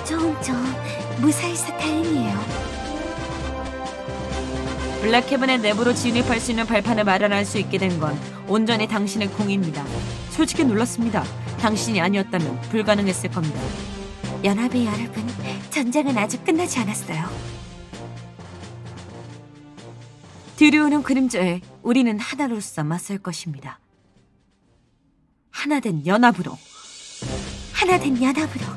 좀 무사해서 다행이에요. 블랙헤븐의 내부로 진입할 수 있는 발판을 마련할 수 있게 된 건 온전히 당신의 공입니다. 솔직히 놀랐습니다. 당신이 아니었다면 불가능했을 겁니다. 연합의 여러분, 전장은 아직 끝나지 않았어요. 뒤로오는 그림자에 우리는 하나로서 맞설 것입니다. 하나된 연합으로. 하나된 연합으로.